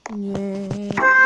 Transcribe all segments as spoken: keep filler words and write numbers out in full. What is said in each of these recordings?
Yeah.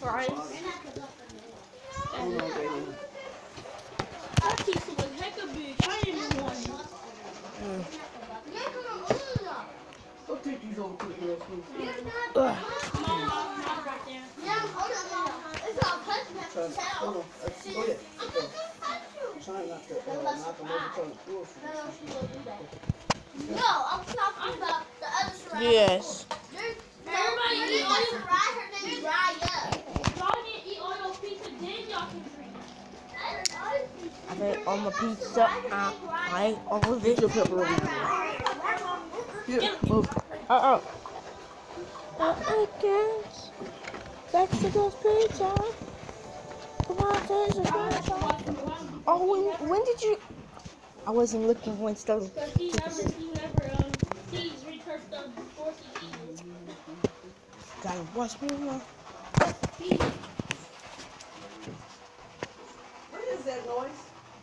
fries. That pizza was hecka big. I didn't even want it. Mm. Go take these over to the girls' food. Mom, mom, right there. Hold on. Go ahead. Trying not to uh, knock them over to the floor. No, I'm talking about the other sriracha. Yes. Everybody eat all your sriracha then dry up. Y'all need to eat all your pizza, then y'all can drink. I ate all my pizza. I, I ate all of Get it. your pepperoni. Here, move. Uh-uh. Uh-uh, guys. Mexico's pizza. Come on, there's a pizza. Oh, when, when did you... I wasn't looking when stuff... Because he never, he never, um, sees return stuff before he eats it. Gotta watch me now. What is that noise?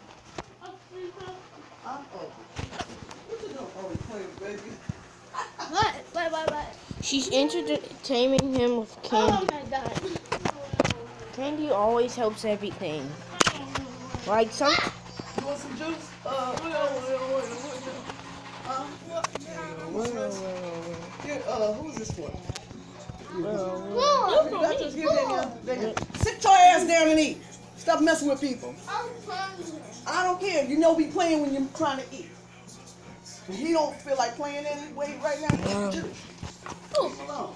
Huh? Oh. What you doing? Oh, he's playing, baby. What? What, what, what? She's entertaining him with candy. Oh my god. Candy always helps everything. Like some... You want some juice? Uh, wait, wait, wait, wait, wait. Huh? What's this? Here, uh, who's this for? That's just here, Danielle. Danielle. Sit your ass down and eat. Stop messing with people. I don't care. You know we playing when you're trying to eat. And he don't feel like playing anyway right now. Just leave him alone.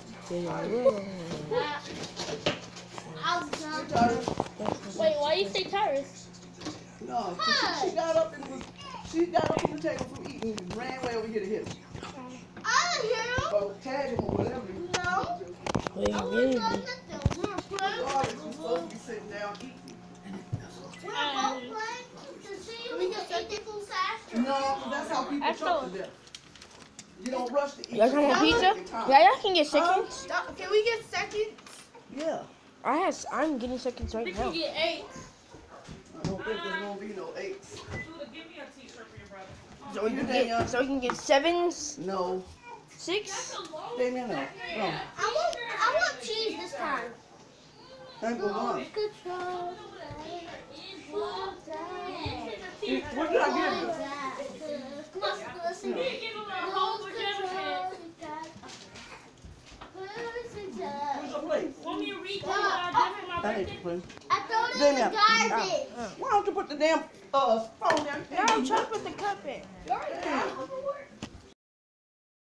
Wait, why you say Tyrus? No, she, she got up and was she got up from the table from eating and ran way over here to hit him. I didn't hear him. Or tag him or whatever. No. Wait, I really? was doing nothing. We were playing. Regardless, we're supposed to be sitting down eating. We were both playing to see if we could eat the food faster. No, that's how people choke to death. You don't rush to eat. Y'all come on pizza? Yeah, y'all can get seconds. Uh, can we get seconds? Yeah. I has. I'm getting seconds right We now. can get eight. I don't think there's gonna be no eights. Give me a t-shirt for your brother. So we can get. So we can get sevens, No. six. Damien, no. No. I want, I want cheese this time. Ain't gonna want. Control. What did I give you? Come on, listen. You can give him a whole pajama Where's your plate? Want me to read what I did for my That ain't birthday? your plate. I throw it in Damien. the garbage. Why don't you put the damn uh phone down? No, try to put the cup in. Yours is